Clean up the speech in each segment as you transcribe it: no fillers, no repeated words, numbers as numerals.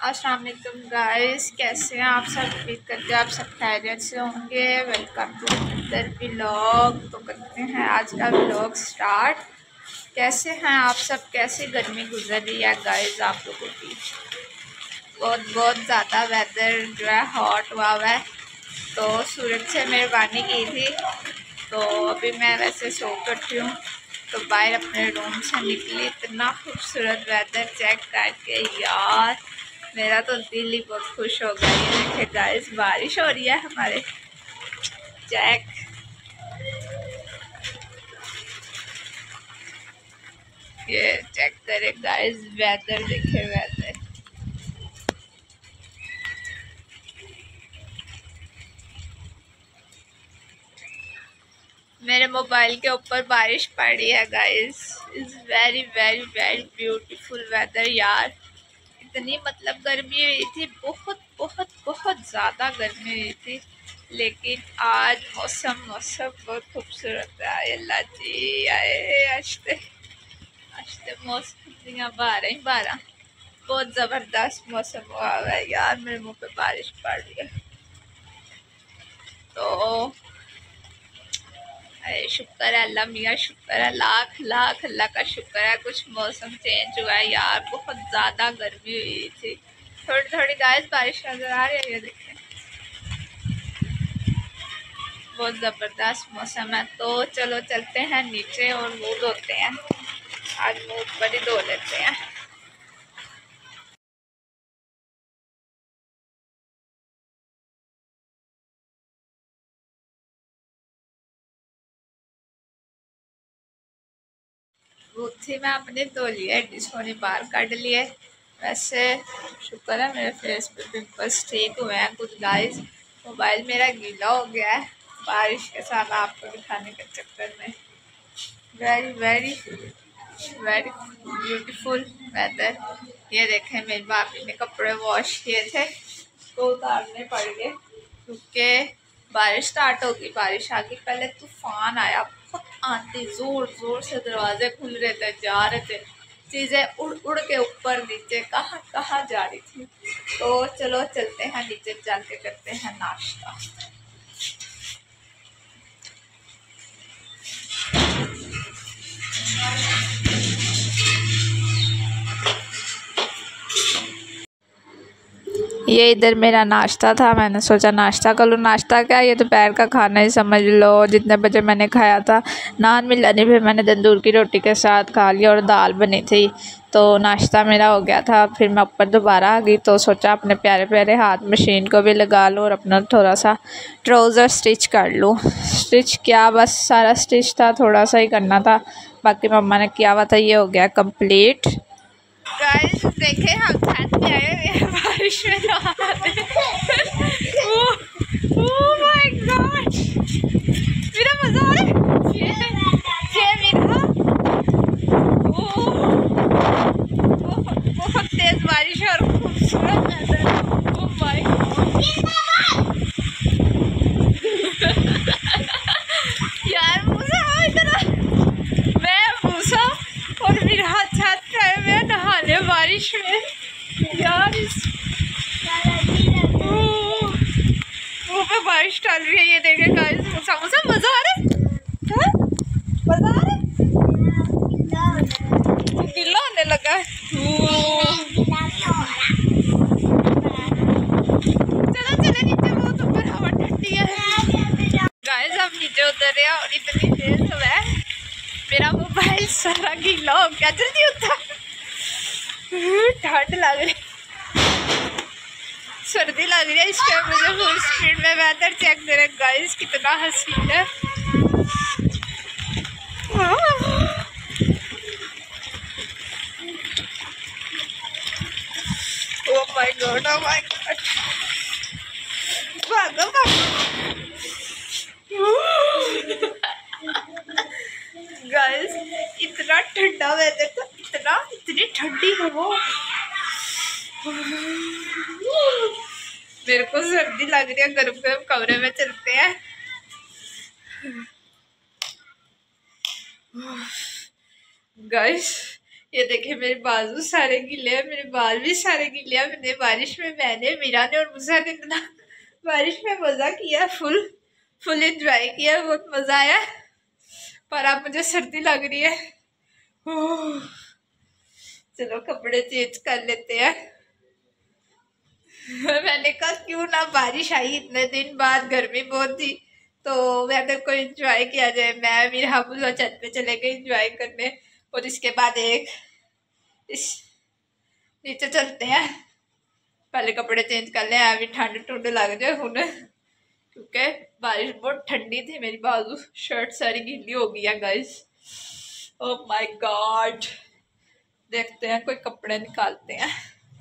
अस्सलाम वालेकुम गाइस, कैसे हैं आप सब? उम्मीद करते हैं आप सब खैरियत से होंगे। Welcome to other vlog. तो करते हैं आज का व्लॉग स्टार्ट। कैसे हैं आप सब? कैसे गर्मी गुजर रही है गाइस आप लोगों की? बहुत ज़्यादा वेदर जो है हॉट हुआ हुआ है। तो सूरज से मेहरबानी की थी। तो अभी मैं वैसे सो कर उठी हूँ, तो बाहर अपने रूम से निकली, इतना खूबसूरत वेदर चेक करके यार मेरा तो दिल ही बहुत खुश हो गया। ये देखे गाइस, बारिश हो रही है हमारे। चेक, ये चेक करे गाइस, वेदर देखे वेदर। मेरे मोबाइल के ऊपर बारिश पड़ रही है guys. Is very very very beautiful weather यार। इतनी मतलब गर्मी हुई थी, बहुत बहुत बहुत ज़्यादा गर्मी हुई थी, लेकिन आज मौसम बहुत खूबसूरत है। अल्लाह जी आए आस्ते आस्ते मौसम दियाँ 12 बहुत ज़बरदस्त मौसम हुआ है यार। मेरे मुँह पे बारिश पड़ रही है, तो शुक्र है अल्लाह मियाँ, शुक्र है, लाख लाख अल्लाह का शुक्र है। कुछ मौसम चेंज हुआ है यार, बहुत ज़्यादा गर्मी हुई थी। थोड़ी थोड़ी गाइस बारिश नजर आ रही है, ये देखें, बहुत ज़बरदस्त मौसम है। तो चलो चलते हैं नीचे और मुँह धोते हैं। आज मुँह ऊपर ही धो लेते हैं। थी मैं अपने धो लिए, डिस्पोनी बाहर काट लिए। वैसे शुक्र है मेरे फेस पे पिंपल्स ठीक हुए हैं कुछ गाइस। मोबाइल मेरा गीला हो गया है बारिश के साथ आपको दिखाने के चक्कर में। Very very very beautiful weather. ये देखें, मेरी भाभी ने कपड़े वॉश किए थे तो उतारने पड़ गए क्योंकि बारिश स्टार्ट होगी। बारिश आ गई, पहले तूफान आया, बहुत आंधी, जोर जोर से दरवाजे खुल रहे थे, जा रहे थे, चीज़ें उड़ उड़ के ऊपर नीचे कहाँ कहाँ जा रही थी। तो चलो चलते हैं नीचे, चल के करते हैं नाश्ता। ये इधर मेरा नाश्ता था, मैंने सोचा नाश्ता कर लूँ। नाश्ता क्या, ये दोपहर का खाना ही समझ लो, जितने बजे मैंने खाया था। नान मिला नहीं, फिर मैंने तंदूर की रोटी के साथ खा लिया और दाल बनी थी, तो नाश्ता मेरा हो गया था। फिर मैं ऊपर दोबारा आ गई, तो सोचा अपने प्यारे प्यारे हाथ मशीन को भी लगा लूँ और अपना थोड़ा सा ट्राउज़र स्टिच कर लूँ। स्टिच क्या, बस सारा स्टिच था, थोड़ा सा ही करना था, बाकी मम्मा ने किया हुआ था। ये हो गया कंप्लीट। गाइस देखे, हम छत पे आए हुए हैं, बारिश में नहा रहे हैं। ओह माय गॉड, मेरा मजा आ रहा है। ये मेरा बहुत तेज बारिश है और खूबसूरत नजर। ओह माय यार मूसा इधर, मैं मूसा और मेरा हाथ छत पे आए हुए हैं नहाने बारिश में यार। मुँह पे बारिश डाल रही है, ये देखे गाइस। मूसा मजा आ रहा है, मजा आ रहा है, गीला होने लगा है। चलो चले नीचे, बहुत ऊपर हवा ठंडी है गाइस। हम नीचे उतर रहे हैं और इतनी तेज हवा है, मेरा मोबाइल सारा गीला हो गया। जल्दी उतर, ठंड लग रही, सर्दी लग रही है इसके। मुझे फुल स्पीड में वेदर चेक करें गाइस, कितना हसीन है। Oh my god, oh my god, भागो भागो गाइस। इतना ठंडा वेदर था, इतनी ठंडी हवा, मेरे को सर्दी लग रही है। गर्म गर्म कमरे में चलते हैं। गाइस ये देखे मेरे बाजू सारे गीले हैं, मेरे बाल भी सारे गीले हैं। मैंने बारिश में, मैंने, मीरा ने और मुझा ने इतना बारिश में मजा किया, फुल एंजॉय किया, बहुत मजा आया। पर अब मुझे सर्दी लग रही है। चलो कपड़े चेंज कर लेते हैं। मैंने कहा क्यों ना बारिश आई, इतने दिन बाद गर्मी बहुत थी, तो मैंने को एंजॉय किया जाए। मैं मेरे हाफुजा छत पे चले गए एंजॉय करने, और इसके बाद इस नीचे चलते हैं। पहले कपड़े चेंज कर ले, अभी ठंड ठंड लग जाए हुन, क्योंकि बारिश बहुत ठंडी थी। मेरी बाजू शर्ट सारी गीली हो गई है गाइस। Oh my God. देखते हैं कोई कपड़े निकालते हैं।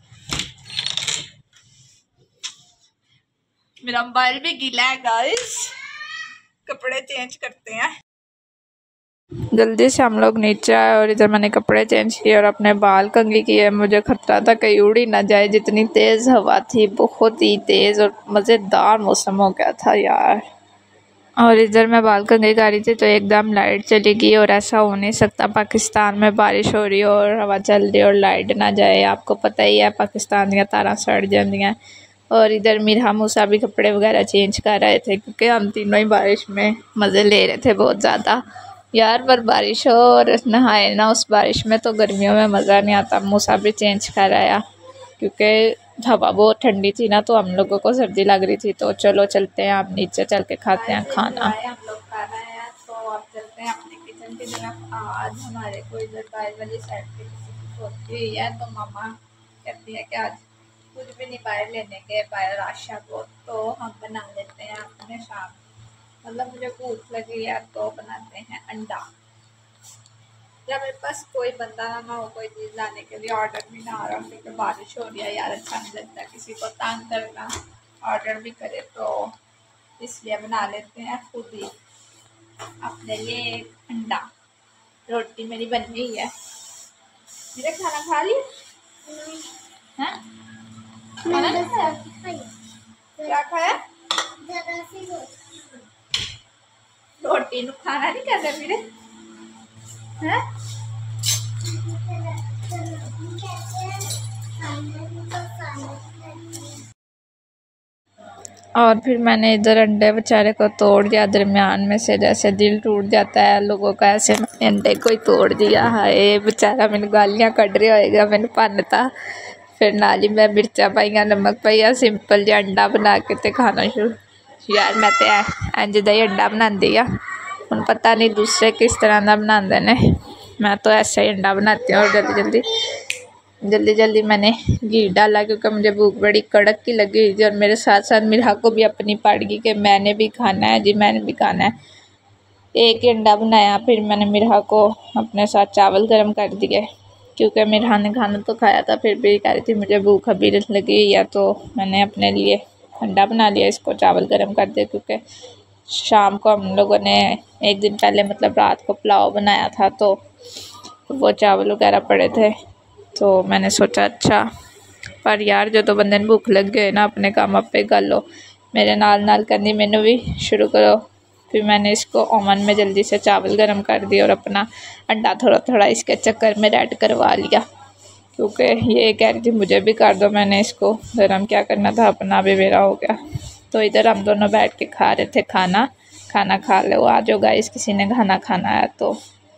मेरा मोबाइल भी गीला है गाइस, कपड़े चेंज करते हैं। जल्दी से हम लोग नीचे आए और इधर मैंने कपड़े चेंज किए और अपने बाल कंघी किए। मुझे खतरा था कहीं उड़ ही ना जाए, जितनी तेज़ हवा थी, बहुत ही तेज़ और मज़ेदार मौसम हो गया था यार। और इधर मैं बाल कंघी कर रही थी तो एकदम लाइट चली गई, और ऐसा हो नहीं सकता, पाकिस्तान में बारिश हो रही हो और हवा चल रही और लाइट ना जाए। आपको पता ही है पाकिस्तान दी तारा सड़ जांदियां। और इधर मीरा मूसा भी कपड़े वगैरह चेंज कर रहे थे, क्योंकि हम तीनों ही बारिश में मज़े ले रहे थे बहुत ज़्यादा यार। पर बारिश हो और नहाए ना उस बारिश में तो गर्मियों में मज़ा नहीं आता। मूसा भी चेंज कर आया, क्योंकि हवा बहुत ठंडी थी ना, तो हम लोगों को सर्दी लग रही थी। तो चलो चलते हैं, आप नीचे चल के खाते हैं खाना। हम लोग खा रहे हैं, तो आप चलते हैं अपने किचन की तरफ। आज हमारे को इधर बाहर वाली साइड पे किसी की होती हुई है, तो मामा कहती है कि आज कुछ भी नहीं बाहर लेने के, बाहर राशा को, तो हम बना लेते हैं अपने शाम। मतलब मुझे भूख लगी है तो बनाते हैं अंडा। जब मेरे पास कोई बंदा ना हो, कोई चीज़ लाने के लिए, ऑर्डर भी ना आ रहा, क्योंकि बारिश हो रही है यार, अच्छा नहीं लगता किसी को तंग करना, ऑर्डर भी करे, तो इसलिए बना लेते हैं खुद ही अपने लिए अंडा। रोटी मेरी बन गई है। मेरे खाना खा ली? हाँ, खाना नहीं खाया? क्या खाया? रोटी नु खाना नहीं कहते मेरे हैं। और फिर मैंने इधर अंडे बेचारे को तोड़ दिया दरमियान में से, जैसे दिल टूट जाता है लोगों का, ऐसे अंडे को ही तोड़ दिया। हाय बेचारा, मैंने गालियाँ कढ़ रहा होएगा, मैंने पन्नता। फिर नाल ही मैं मिर्चा पाइया, नमक पाइया, सिंपल जिहा अंडा बना के ते खाना शुरू। यार मैं तो इंज दा ही अंडा बनाती हाँ, हुण पता नहीं दूसरे किस तरह का बनाते ने, मैं तो ऐसा ही अंडा बनाती हूँ। और जल्दी जल्दी मैंने घी डाला, क्योंकि मुझे भूख बड़ी कड़क की लगी हुई थी। और मेरे साथ साथ मीरा को भी अपनी पड़ गई कि मैंने भी खाना है जी, मैंने भी खाना है। एक ही अंडा बनाया, फिर मैंने मीरा को अपने साथ चावल गर्म कर दिए, क्योंकि मीरा ने खाना तो खाया था, फिर भी कह रही थी मुझे भूख अभी लगी हुई है, तो मैंने अपने लिए अंडा बना लिया, इसको चावल गर्म कर दिया। क्योंकि शाम को हम लोगों ने एक दिन पहले, मतलब रात को पुलाव बनाया था, तो वो चावल वगैरह पड़े थे, तो मैंने सोचा अच्छा। पर यार जो तो बंदे भूख लग गए ना, अपने काम आपे कर लो, मेरे नाल करनी मैनू भी शुरू करो। फिर मैंने इसको ओवन में जल्दी से चावल गर्म कर दिए और अपना अंडा थोड़ा थोड़ा इसके चक्कर में ऐड करवा लिया, क्योंकि ये कह रही थी मुझे भी कर दो। मैंने इसको गर्म क्या करना था, अपना भी मेरा हो गया। तो इधर हम दोनों बैठ के खा रहे थे खाना खा लो आ जाओ गाइस, किसी ने खाना खाना है तो।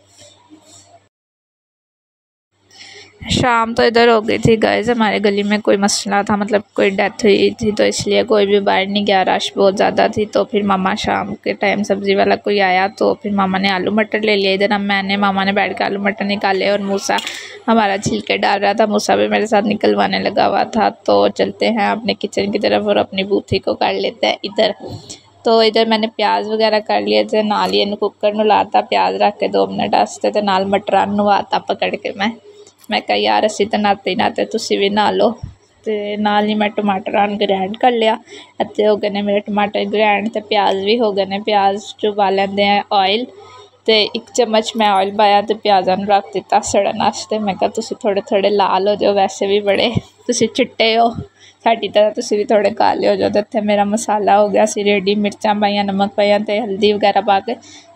शाम तो इधर हो गई थी गाइस, हमारे गली में कोई मसला था, मतलब कोई डेथ हुई थी, तो इसलिए कोई भी बाहर नहीं गया, रश बहुत ज़्यादा थी। तो फिर मामा शाम के टाइम सब्ज़ी वाला कोई आया, तो फिर मामा ने आलू मटर ले लिया। इधर मैंने मामा ने बैठ के आलू मटर निकाले, और मूसा हमारा छिलके डाल रहा था, मूसा भी मेरे साथ निकलवाने लगा हुआ था। तो चलते हैं अपने किचन की तरफ और अपनी बूथी को कर लेते हैं इधर। तो इधर मैंने प्याज वगैरह कर लिए थे, नाल ही कुकर नूं लाता, प्याज रख के 2 मिनट वास्ते, तो नाल मटरां नवाता पकड़ के। मैं कहा यार असी तो नाते नाते तुसी भी नहा लो, तो नाल ही मैं टमाटर ग्रैंड कर लिया। अद्धे हो गए ने मेरे टमाटर ग्रैंड, तो प्याज भी हो गए ने। प्याज जो पा लेंदे हैं ऑयल, तो 1 चम्मच मैं ऑयल पाया, तो प्याज़ां नूं रख दिता सड़न वास्ते। मैं कहा तुसी थोड़े थोड़े लाल हो जाओ, वैसे भी बड़े तुसी चिट्टे हो, साडी तरह तुसी भी थोड़े काले हो जाओ। तो इत्थे मेरा मसाला हो गया सी रेडी, मिर्चां पाइयां, नमक पाया, तो हल्दी वगैरह पा के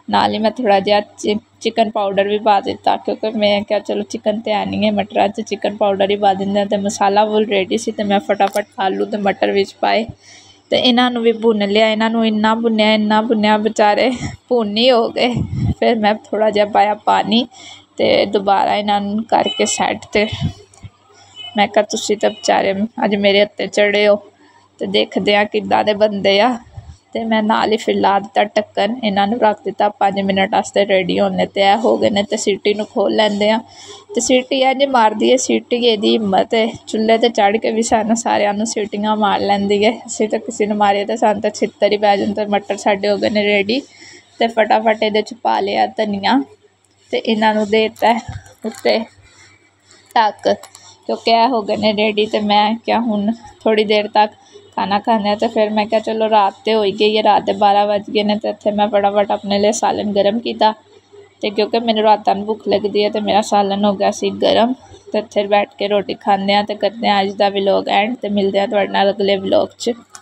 नाल ही मैं थोड़ा जिहा चिकन पाउडर भी पा दिता, क्योंकि मैं क्या चलो चिकन तो है नहीं है मटरां च, चिकन पाउडर ही पा दिंदे। तो मसाला फुल रेडी सी, तो मैं फटाफट आलू तो मटर विच पाए तो इन्हों भी भुन लिया। इन्हों इन्ना भुनिया बेचारे भुन ही हो गए। फिर मैं थोड़ा जिहा पाया पानी तो दोबारा इन्हों करके सैट। तो मैं कहा तुसीं तो बेचारे अज मेरे हत्थे चढ़े हो, तो देखते हैं किद्दां दे बनदे आ। तो मैं नाल ही फिर ला दिता ढक्कन, इन्हों रख दिता 5 मिनट वास्ते रेडी होने। तो यह हो गए ने, तो सीटी नूं खोल लैंदे आ। तो सीटी इंज मारदी है, सीटी एहदी हिम्मत है, चुल्हे ते चढ़ के भी सानूं सारिआं नूं सीटियां मार लैंदी है। असीं तो किसी नूं मारीए तो सानूं तो छित्तर ही पै जांदे। मटर साडे हो गए ने रेडी, तो फटाफट इहदे च पा लिया धनिया, तो इन्हों देता उत्ते ढक, क्योंकि यह हो गए ने रेडी। तो मैं क्या हुण थोड़ी देर तक खाना खाने। तो फिर मैं क्या चलो रात तो हो ही गई है, रात के 12 बज गए ने। तो इत्थे मैं फटाफट अपने लिए सालन गर्म किया, तो क्योंकि मैंने रातां नूं भुख लगती है, तो मेरा सालन हो गया सी गर्म। तो इत्थे बैठ के रोटी खाने, तो करते हैं अज दा व्लॉग एंड, तो मिलते हैं तुहाडे नाल अगले व्लॉग च।